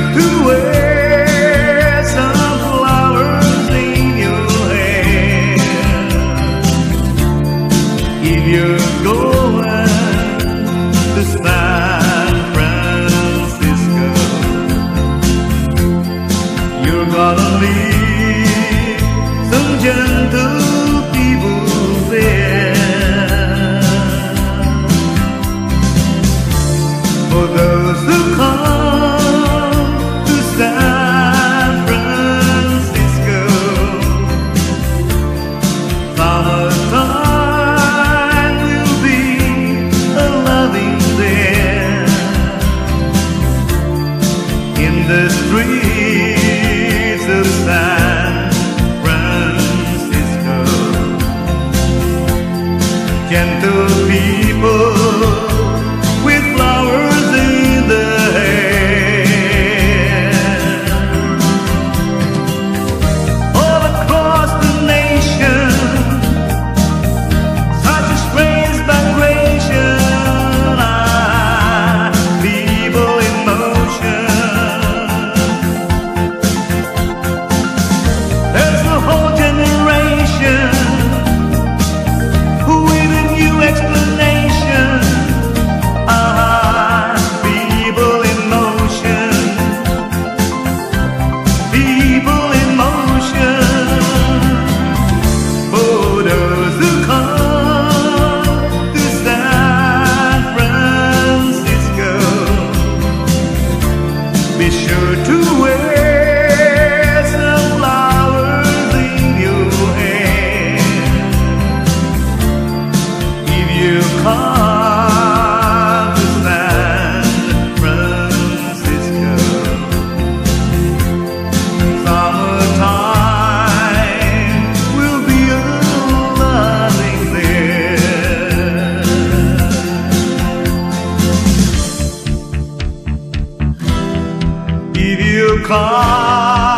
to wear some flowers in your hair. If you're going to San Francisco, you're gonna meet some gentle people there. For those who come to San Francisco, summertime will be a loving there. In the streets of San Francisco, gentle people with flowers in their hair. All across the nation, such a strange vibration, people in motion. There's a whole generation with a new explanation. People in motion, people in motion. For those who come to San Francisco, be sure to wear some flowers in your hair. If you come to San Francisco, summertime will be a loving there. If you come